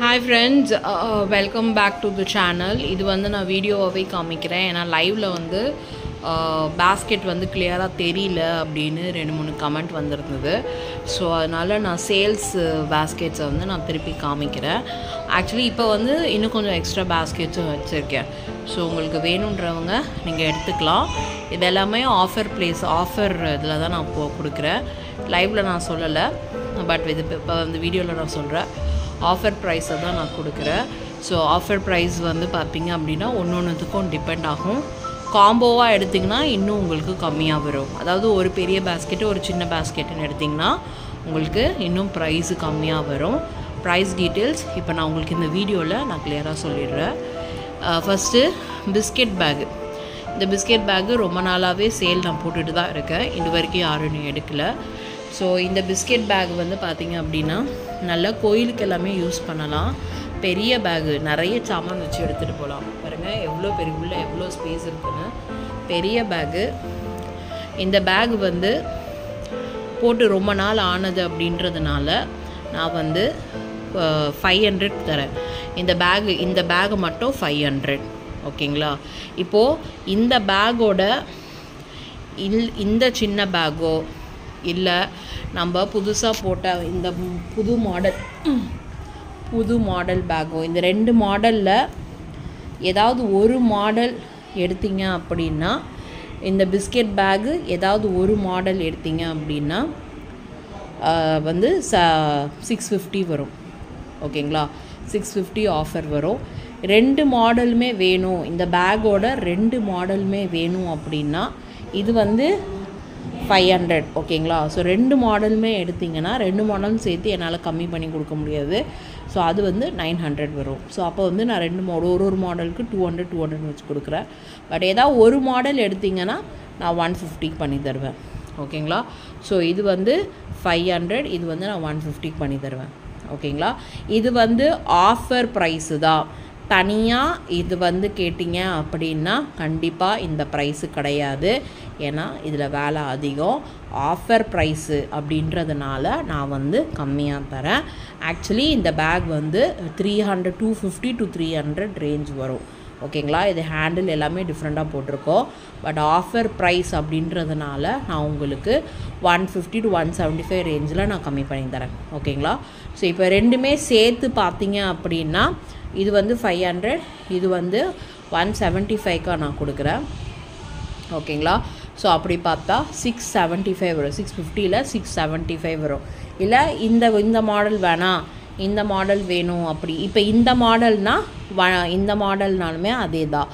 Hi friends, welcome back to the channel. இது வந்து நான் வீடியோவாவே காமிக்கிறேன். ஏன்னா லைவ்ல வந்து basket வந்து கிளியரா தெரியல அப்படினு 2-3 கமெண்ட் வந்திருந்தது. ஸோ அதனால நான் சேல்ஸ் baskets வந்து நான் திருப்பி காமிக்கிறேன். ஆக்சுவலி இப்போ வந்து இன்னும் கொஞ்சம் எக்ஸ்ட்ரா basketsம் வச்சிருக்கேன். ஸோ உங்களுக்கு வேணுன்றவங்க நீங்கள் எடுத்துக்கலாம். இது எல்லாமே ஆஃபர் பிளேஸ் ஆஃபர் இதில் தான் நான் கொடுக்குறேன். லைவ்ல நான் சொல்லலை, பட் இது இப்போ இந்த வீடியோவில் நான் சொல்கிறேன். ஆஃபர் ப்ரைஸை தான் நான் கொடுக்குறேன். ஸோ ஆஃபர் ப்ரைஸ் வந்து பார்த்திங்க அப்படின்னா ஒன்றுத்துக்கும் டிபெண்ட் ஆகும். காம்போவாக எடுத்திங்கன்னா இன்னும் உங்களுக்கு கம்மியாக வரும். அதாவது ஒரு பெரிய பேஸ்கெட்டு ஒரு சின்ன பேஸ்கெட்டுன்னு எடுத்திங்கன்னா உங்களுக்கு இன்னும் ப்ரைஸு கம்மியாக வரும். ப்ரைஸ் டீட்டெயில்ஸ் இப்போ நான் உங்களுக்கு இந்த வீடியோவில் நான் கிளியராக சொல்லிடுறேன். First biscuit bag. இந்த பிஸ்கெட் பேகு ரொம்ப நாளாகவே சேல் நான் போட்டுட்டு தான் இருக்கேன். இது வரைக்கும் யாரும் எடுக்கலை. ஸோ இந்த பிஸ்கெட் பேக் வந்து பார்த்திங்க அப்படின்னா நல்லா கோயிலுக்கு எல்லாமே யூஸ் பண்ணலாம். பெரிய பேகு, நிறைய சாமான் வச்சு எடுத்துகிட்டு போகலாம். பாருங்கள் எவ்வளோ பெரிய உள்ள எவ்வளோ ஸ்பேஸ் இருக்குன்னு. பெரிய பேகு. இந்த பேக் வந்து போட்டு ரொம்ப நாள் ஆனது அப்படின்றதுனால நான் வந்து 500 தரேன். இந்த பேகு மட்டும் 500. ஓகேங்களா? இப்போது இந்த பேக்கோட இந்த சின்ன பேக்கோ இல்லை நம்ம புதுசாக போட்ட இந்த புது மாடல் பேக்கோ, இந்த 2 மாடலில் ஏதாவது ஒரு மாடல் எடுத்தீங்க அப்படின்னா, இந்த பிஸ்கெட் பேகு ஏதாவது ஒரு மாடல் எடுத்தீங்க அப்படின்னா வந்து 650 வரும். ஓகேங்களா? 650 ஆஃபர் வரும். 2 மாடலுமே வேணும், இந்த பேக்கோட 2 மாடலுமே வேணும் அப்படின்னா இது வந்து 500. ஓகேங்களா? ஸோ 2 மாடலுமே எடுத்திங்கன்னா 2 மாடலும் சேர்த்து என்னால் கம்மி பண்ணி கொடுக்க முடியாது. ஸோ அது வந்து 900 வரும். ஸோ அப்போ வந்து நான் ஒரு மாடலுக்கு 200 வச்சு கொடுக்குறேன். பட் ஏதாவது ஒரு மாடல் எடுத்திங்கன்னா நான் 150 பண்ணி தருவேன். ஓகேங்களா? ஸோ இது வந்து 500, இது வந்து நான் 150 பண்ணி தருவேன். ஓகேங்களா? இது வந்து ஆஃபர் ப்ரைஸு தான். தனியாக இது வந்து கேட்டிங்க அப்படின்னா கண்டிப்பாக இந்த ப்ரைஸு கிடையாது. ஏன்னா இதில் வேலை அதிகம். ஆஃபர் ப்ரைஸு அப்படின்றதுனால நான் வந்து கம்மியாக தரேன். ஆக்சுவலி இந்த பேக் வந்து 250 to 300 ரேஞ்ச் வரும். ஓகேங்களா? இது ஹேண்டில் எல்லாமே டிஃப்ரெண்ட்டாக போட்டிருக்கோம். பட் ஆஃபர் ப்ரைஸ் அப்படின்றதுனால நான் உங்களுக்கு 150 to 175 ரேஞ்சில் நான் கம்மி பண்ணி தரேன். ஓகேங்களா? ஸோ இப்போ ரெண்டுமே சேர்த்து பார்த்தீங்க அப்படின்னா இது வந்து 500, இது வந்து 175க்காக நான் கொடுக்குறேன். ஓகேங்களா? ஸோ அப்படி பார்த்தா 675 வரும். 650ல் 675 வரும். இல்லை இந்த மாடல் வேணாம், இந்த மாடல் வேணும் அப்படி இப்போ இந்த மாடல்னாலுமே அதே தான்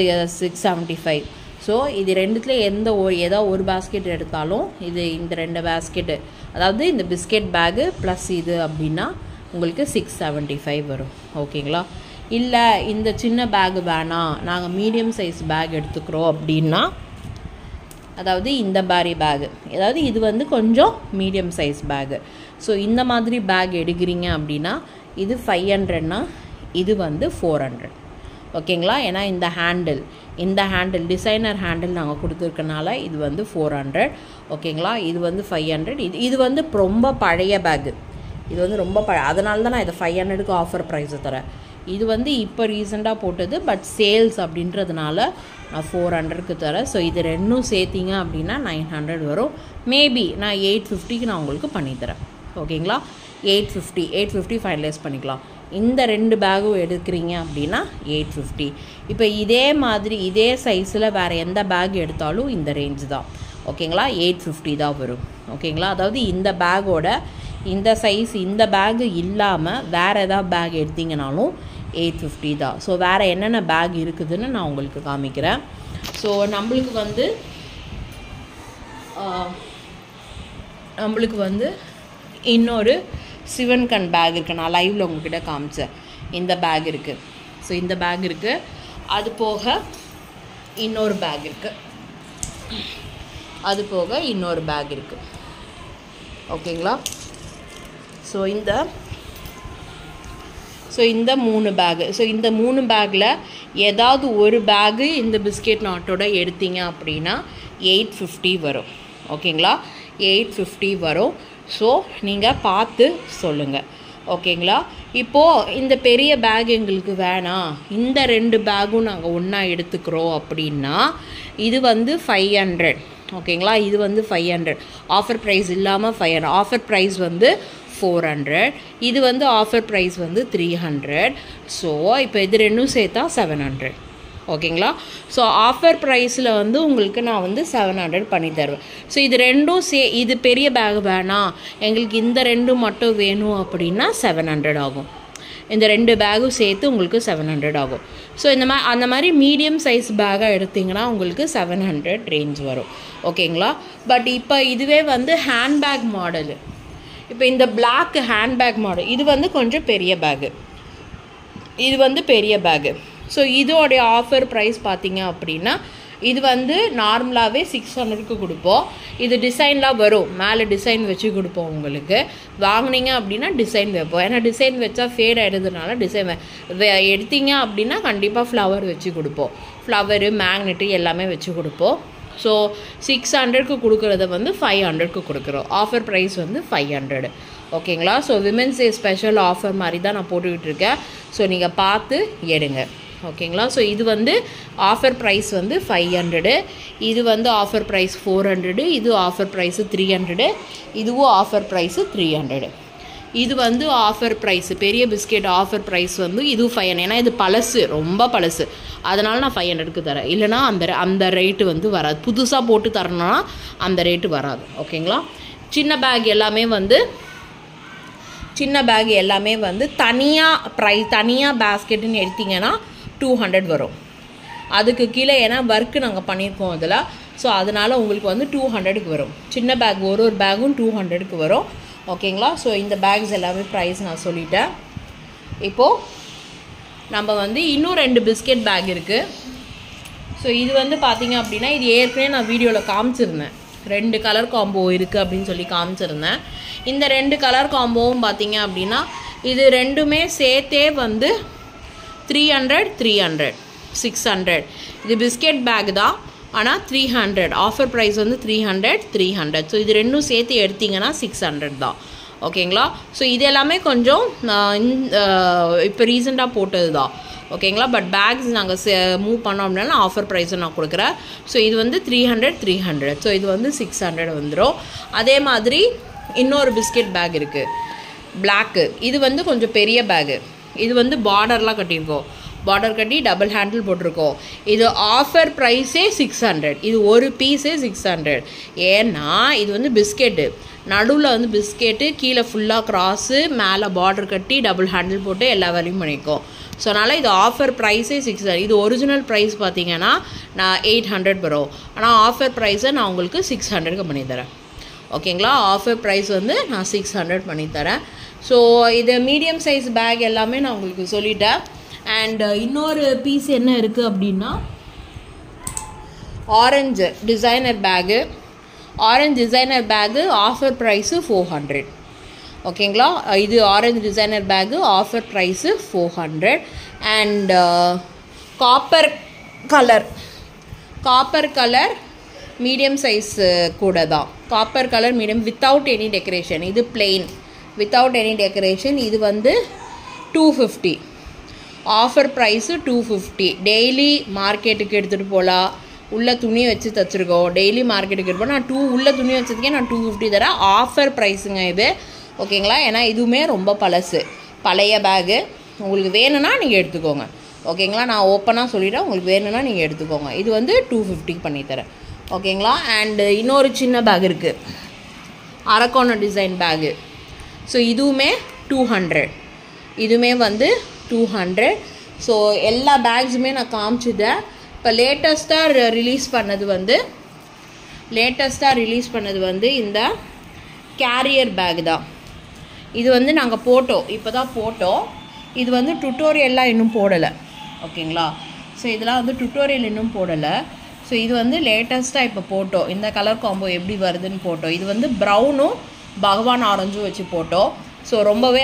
675. ஸோ இது ரெண்டுத்தில் ஏதோ ஒரு பேஸ்கெட் எடுத்தாலும் இந்த 2 பேஸ்கெட்டு, அதாவது இந்த பிஸ்கெட் பேகு ப்ளஸ் இது அப்படின்னா உங்களுக்கு 675 வரும். ஓகேங்களா? இல்லை இந்த சின்ன பேகு வேணாம், நாங்கள் மீடியம் சைஸ் பேக் எடுத்துக்கிறோம் அப்படின்னா, அதாவது இந்த மாதிரி பேகு, அதாவது இது வந்து கொஞ்சம் மீடியம் சைஸ் பேகு. ஸோ இந்த மாதிரி பேக் எடுக்கிறீங்க அப்படின்னா இது 500னா இது வந்து 400. ஓகேங்களா? ஏன்னா இந்த ஹேண்டில் டிசைனர் ஹேண்டில் நாங்கள் கொடுத்துருக்கனால இது வந்து 400. ஓகேங்களா? இது வந்து 500. இது வந்து ரொம்ப பழைய பேகு. இது வந்து ரொம்ப அதனால தான் நான் இதை 500க்கு ஆஃபர் ப்ரைஸை தரேன். இது வந்து இப்போ ரீசெண்டாக போட்டது, பட் சேல்ஸ் அப்படின்றதுனால நான் 400க்கு தரேன். ஸோ இது ரெண்டும் சேர்த்திங்க அப்படின்னா 900 வரும். மேபி நான் 850க்கு நான் உங்களுக்கு பண்ணித்தரேன். ஓகேங்களா? 850 ஃபைனலைஸ் பண்ணிக்கலாம். இந்த 2 பேகும் எடுக்கிறீங்க அப்படின்னா 850. இப்போ இதே மாதிரி இதே சைஸில் வேறு எந்த பேக் எடுத்தாலும் இந்த ரேஞ்ச் தான். ஓகேங்களா? 850 தான் வரும். ஓகேங்களா? அதாவது இந்த பேக்கோட இந்த சைஸ் இந்த பேகு இல்லாமல் வேறு எதாவது பேக் எடுத்திங்கனாலும் 850 தான். ஸோ வேறு என்னென்ன பேக் இருக்குதுன்னு நான் உங்களுக்கு காமிக்கிறேன். ஸோ நம்மளுக்கு வந்து இன்னொரு சிவன்கண் பேக் இருக்குது. நான் லைவில் உங்ககிட்ட காமிச்சேன். இந்த பேக் இருக்குது. ஸோ இந்த பேக் இருக்குது. அது போக இன்னொரு பேக் இருக்குது. ஓகேங்களா? ஸோ இந்த 3 பேகு. ஸோ இந்த 3 பேக்கில் ஏதாவது ஒரு பேகு இந்த பிஸ்கெட் நாட்டோட எடுத்தீங்க அப்படின்னா 850 வரும். ஓகேங்களா? 850 வரும். ஸோ நீங்கள் பார்த்து சொல்லுங்கள். ஓகேங்களா. இப்போது இந்த பெரிய பேக் எங்களுக்கு வேணாம், இந்த 2 பேக்கும் நாங்கள் ஒன்றா எடுத்துக்கிறோம் அப்படின்னா இது வந்து 500. ஓகேங்களா. இது வந்து 500 ஆஃபர் ப்ரைஸ் இல்லாமல் 500. ஆஃபர் ப்ரைஸ் வந்து 400. இது வந்து ஆஃபர் ப்ரைஸ் வந்து 300. ஸோ இப்போ இது ரெண்டும் சேர்த்தா 700. ஓகேங்களா. ஸோ ஆஃபர் ப்ரைஸில் வந்து உங்களுக்கு நான் வந்து 700 பண்ணி தருவேன். ஸோ இது ரெண்டும் இது பெரிய பேக் வேணாம், எங்களுக்கு இந்த 2 மட்டும் வேணும் அப்படின்னா 700 ஆகும். இந்த 2 பேக்கும் சேர்த்து உங்களுக்கு 700 ஆகும். ஸோ அந்த மாதிரி மீடியம் சைஸ் பேக்காக எடுத்திங்கன்னா உங்களுக்கு 700 ரேஞ்ச் வரும். ஓகேங்களா. பட் இப்போ இதுவே வந்து ஹேண்ட்பேக் மாடலு. இப்போ இந்த பிளாக் ஹேண்ட்பேக் மாடல் இது வந்து கொஞ்சம் பெரிய பேக்கு, இது வந்து பெரிய பேக்கு. ஸோ இதோடைய ஆஃபர் ப்ரைஸ் பார்த்தீங்க அப்படின்னா இது வந்து நார்மலாகவே 600க்கு கொடுப்போம். இது டிசைன்லாம் வரும், மேலே டிசைன் வச்சு கொடுப்போம். உங்களுக்கு வாங்கினீங்க அப்படின்னா டிசைன் வைப்போம். ஏன்னா டிசைன் வச்சா ஃபேட் ஆகிடுறதுனால டிசைன் எடுத்தீங்க அப்படின்னா கண்டிப்பாக ஃப்ளவர் வச்சு கொடுப்போம். ஃப்ளவரு மேக்னெட்டு எல்லாமே வச்சு கொடுப்போம். ஸோ 600க்கு கொடுக்குறத வந்து 500க்கு கொடுக்குறோம். ஆஃபர் ப்ரைஸ் வந்து 500. ஓகேங்களா. So women's day special offer மாதிரி தான் நான் போட்டுக்கிட்டு இருக்கேன். ஸோ நீங்கள் பார்த்து எடுங்க. ஓகேங்களா. ஸோ இது வந்து ஆஃபர் ப்ரைஸ் வந்து 500, இது வந்து ஆஃபர் ப்ரைஸ் 400, இது ஆஃபர் ப்ரைஸு 300, இதுவும் ஆஃபர் ப்ரைஸு 300. இது வந்து ஆஃபர் ப்ரைஸு பெரிய பிஸ்கெட் ஆஃபர் ப்ரைஸ் வந்து இது 500. ஏன்னா இது பழசு, ரொம்ப பழசு, அதனால் நான் 500க்கு தரேன். இல்லைனா அந்த ரேட்டு வந்து வராது. புதுசாக போட்டு தரணும்னா அந்த ரேட்டு வராது. ஓகேங்களா. சின்ன பேக் எல்லாமே வந்து தனியாக பேஸ்கெட்டுன்னு எடுத்திங்கன்னா 200 வரும். அதுக்கு கீழே ஏன்னா ஒர்க்கு நாங்கள் பண்ணியிருக்கோம் அதில். ஸோ அதனால் உங்களுக்கு வந்து 200க்கு வரும். சின்ன பேக் ஒரு பேக்கும் 200க்கு வரும். ஓகேங்களா. ஸோ இந்த பேக்ஸ் எல்லாமே ப்ரைஸ் நான் சொல்லிட்டேன். இப்போது நம்ம வந்து இன்னும் 2 பிஸ்கெட் பேக் இருக்குது. ஸோ இது வந்து பார்த்திங்க அப்படின்னா இது ஏற்கனவே நான் வீடியோவில் காமிச்சிருந்தேன். 2 கலர் காம்போ இருக்குது அப்படின்னு சொல்லி காமிச்சிருந்தேன். இந்த 2 கலர் காம்போவும் பார்த்திங்க அப்படின்னா இது ரெண்டுமே சேர்த்தே வந்து 300 600. இது பிஸ்கெட் பேக் தான், ஆனால் 300 ஆஃபர் ப்ரைஸ் வந்து 300. ஸோ இது ரெண்டும் சேர்த்து எடுத்திங்கன்னா 600 தான். ஓகேங்களா. ஸோ இது எல்லாமே கொஞ்சம் இப்போ ரீசெண்டாக போட்டது தான். ஓகேங்களா. பட் பேக்ஸ் நாங்கள் மூவ் பண்ணோம் அப்படின்னா ஆஃபர் ப்ரைஸை நான் கொடுக்குறேன். ஸோ இது வந்து 300. ஸோ இது வந்து 600 வந்துடும். அதே மாதிரி இன்னொரு பிஸ்கெட் பேக் இருக்குது பிளாக்கு. இது வந்து கொஞ்சம் பெரிய பேகு. இது வந்து பார்டர்லாம் கட்டியிருக்கோம், பார்டர் கட்டி டபுள் ஹேண்டில் போட்டிருக்கோம். இது ஆஃபர் ப்ரைஸே 600. இது ஒரு பீஸே 600. ஏன்னா இது வந்து பிஸ்கெட்டு, நடுவில் வந்து பிஸ்கெட்டு, கீழே ஃபுல்லாக க்ராஸு, மேலே பார்டர் கட்டி டபுள் ஹேண்டில் போட்டு எல்லா வேலையும் பண்ணியிருக்கோம். ஸோ அதனால் இது ஆஃபர் ப்ரைஸே 600. இது ஒரிஜினல் ப்ரைஸ் பார்த்தீங்கன்னா நான் 800 வரும். ஆனால் ஆஃபர் ப்ரைஸை நான் உங்களுக்கு 600க்கு பண்ணித்தரேன். ஓகேங்களா. ஆஃபர் ப்ரைஸ் வந்து நான் 600 பண்ணித்தரேன். ஸோ இது மீடியம் சைஸ் பேக் எல்லாமே நான் உங்களுக்கு சொல்லிட்டேன். அண்ட் இன்னொரு பீஸ் என்ன இருக்குது அப்படின்னா orange designer bag offer price 400. ஓகேங்களா. இது orange designer bag offer price 400. And copper colour medium size கூட தான். Copper colour medium without any decoration. இது பிளெயின் வித்தவுட் எனி டெக்கரேஷன். இது வந்து 250. Offer price 250. டெய்லி மார்க்கெட்டுக்கு எடுத்துகிட்டு போகலாம். உள்ள துணி வச்சு தைச்சிருக்கோம். டெய்லி மார்க்கெட்டுக்கு எடுத்து போனால் நான் உள்ள துணி வச்சதுக்கே நான் 250 தரேன். ஆஃபர் ப்ரைஸுங்க இது. ஓகேங்களா. ஏன்னா இதுவுமே ரொம்ப பழைய பேகு. உங்களுக்கு வேணும்னா நீங்கள் எடுத்துக்கோங்க. ஓகேங்களா. நான் ஓப்பனாக சொல்லிவிட்டேன், உங்களுக்கு வேணும்னா நீங்கள் எடுத்துக்கோங்க. இது வந்து 250 பண்ணித்தரேன். ஓகேங்களா. அண்டு இன்னொரு சின்ன பேக் இருக்குது, அரக்கோண டிசைன் பேகு. ஸோ இதுவுமே 200. இதுவுமே வந்து 200. ஸோ எல்லா பேக்ஸுமே நான் காமிச்சிட்டேன். இப்போ லேட்டஸ்ட்டாக ரிலீஸ் பண்ணது வந்து இந்த கேரியர் பேக் தான். இது வந்து நாங்கள் இப்போ தான் போட்டோம். இது வந்து டுட்டோரியல்லாம் இன்னும் போடலை. ஓகேங்களா. ஸோ இதெல்லாம் வந்து டுட்டோரியல் இன்னும் போடலை. ஸோ இது வந்து லேட்டஸ்ட்டாக இப்போ போட்டோம். இந்த கலர் காம்போ எப்படி வருதுன்னு போட்டோம். இது வந்து ப்ரௌனும் பகவான் ஆரஞ்சும் வச்சு போட்டோம். ஸோ ரொம்பவே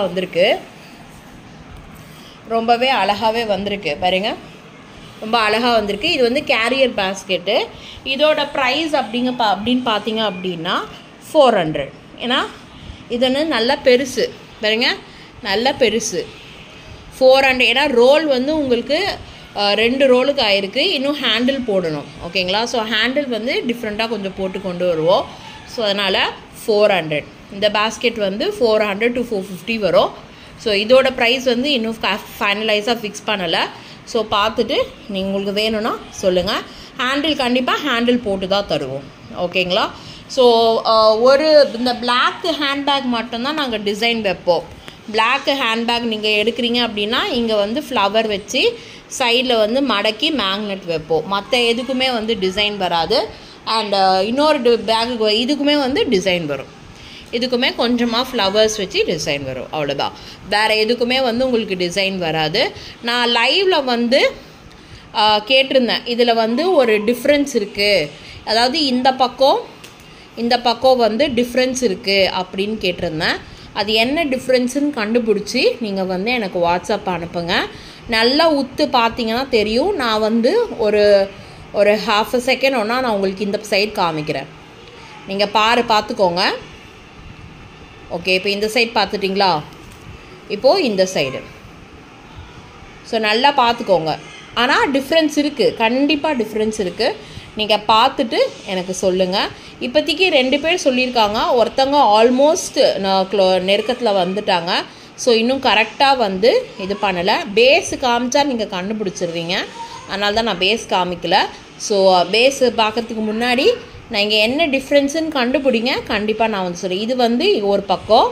அழகாகவே வந்திருக்கு பாருங்க. ரொம்ப அழகாக வந்திருக்கு. இது வந்து கேரியர் பேஸ்கெட்டு. இதோட ப்ரைஸ் அப்படின்னு பார்த்தீங்க அப்படின்னா 400. ஏன்னா இது வந்து நல்லா பெருசு பாருங்க. நல்ல பெருசு 400. ஏன்னா ரோல் வந்து உங்களுக்கு 2 ரோலுக்கு ஆயிருக்கு. இன்னும் ஹேண்டில் போடணும். ஓகேங்களா? ஸோ ஹேண்டில் வந்து டிஃப்ரெண்ட்டாக கொஞ்சம் போட்டு கொண்டு வருவோம். ஸோ அதனால் 400. இந்த பேஸ்கெட் வந்து 400 to 450 வரும். ஸோ இதோட ப்ரைஸ் வந்து இன்னும் ஃபைனலைஸாக ஃபிக்ஸ் பண்ணலை. ஸோ பார்த்துட்டு நீங்கள் உங்களுக்கு வேணும்னா சொல்லுங்கள். ஹேண்டில் கண்டிப்பாக ஹேண்டில் போட்டு தான் தருவோம். ஓகேங்களா? ஸோ இந்த பிளாக் ஹேண்ட்பேக் மட்டும்தான் நாங்கள் டிசைன் வைப்போம். பிளாக் ஹேண்ட்பேக் நீங்கள் எடுக்கிறீங்க அப்படின்னா இங்கே வந்து ஃப்ளவர் வச்சு சைடில் வந்து மடக்கி மேக்னெட் வைப்போம். மற்ற எதுக்குமே வந்து டிசைன் வராது. அண்ட் இன்னொரு பேக்கு இதுக்குமே வந்து டிசைன் வரும். இதுக்குமே கொஞ்சமாக ஃப்ளவர்ஸ் வச்சு டிசைன் வரும். அவ்வளோதான். வேறு எதுக்குமே வந்து உங்களுக்கு டிசைன் வராது. நான் லைவில் வந்து கேட்டிருந்தேன், இதில் வந்து ஒரு டிஃப்ரென்ஸ் இருக்குது, அதாவது இந்த பக்கம் வந்து டிஃப்ரென்ஸ் இருக்குது அப்படின்னு கேட்டிருந்தேன். அது என்ன டிஃப்ரென்ஸுன்னு கண்டுபிடிச்சி நீங்கள் வந்து எனக்கு வாட்ஸ்அப் அனுப்புங்க. நல்லா உத்து பார்த்தீங்கன்னா தெரியும். நான் வந்து ஒரு ½ செகண்ட் ஒன்றா நான் உங்களுக்கு இந்த சைடு காமிக்கிறேன். நீங்கள் பார்த்துக்கோங்க. ஓகே, இப்போ இந்த சைடு பார்த்துட்டிங்களா? இப்போது இந்த சைடு. ஸோ நல்லா பார்த்துக்கோங்க. ஆனால் டிஃப்ரென்ஸ் இருக்குது, கண்டிப்பாக டிஃப்ரென்ஸ் இருக்குது. நீங்கள் பார்த்துட்டு எனக்கு சொல்லுங்கள். இப்போதைக்கு 2 பேர் சொல்லியிருக்காங்க. ஒருத்தவங்க ஆல்மோஸ்ட் நெருக்கத்தில் வந்துட்டாங்க. ஸோ இன்னும் கரெக்டாக வந்து இது பண்ணலை. பேஸ் காமிச்சா நீங்கள் கண்டுபிடிச்சிருவீங்க. அதனால தான் நான் பேஸ் காமிக்கல. ஸோ பேஸ் பார்க்குறதுக்கு முன்னாடி நான் இங்கே என்ன டிஃப்ரென்ஸுன்னு கண்டுபிடிங்க. கண்டிப்பாக நான் வந்து சொல்கிறேன். இது வந்து ஒரு பக்கம்,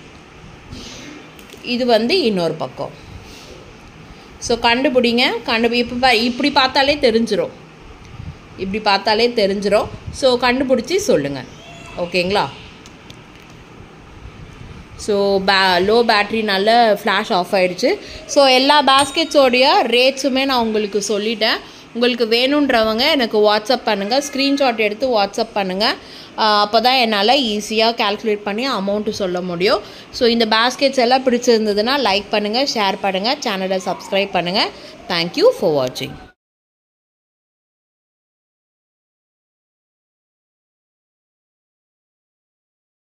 இது வந்து இன்னொரு பக்கம். ஸோ கண்டுபிடிங்க. இப்போ இப்படி பார்த்தாலே தெரிஞ்சிடும். ஸோ கண்டுபிடிச்சி சொல்லுங்கள். ஓகேங்களா? ஸோ லோ பேட்ரி நல்ல ஃப்ளாஷ் ஆஃப் ஆகிடுச்சு. ஸோ எல்லா பேஸ்கெட்ஸோடைய ரேட்ஸுமே நான் உங்களுக்கு சொல்லிட்டேன். உங்களுக்கு வேணுன்றவங்க எனக்கு வாட்ஸ்அப் பண்ணுங்கள். ஸ்க்ரீன்ஷாட் எடுத்து வாட்ஸ்அப் பண்ணுங்கள். அப்போ தான் என்னால் ஈஸியாக கால்குலேட் பண்ணி அமௌண்ட்டு சொல்ல முடியும். ஸோ இந்த பேஸ்கெட்ஸ் எல்லாம் பிடிச்சிருந்ததுன்னா லைக் பண்ணுங்கள், ஷேர் பண்ணுங்கள், சேனலை சப்ஸ்கிரைப் பண்ணுங்கள். தேங்க்யூ ஃபார் வாட்சிங்.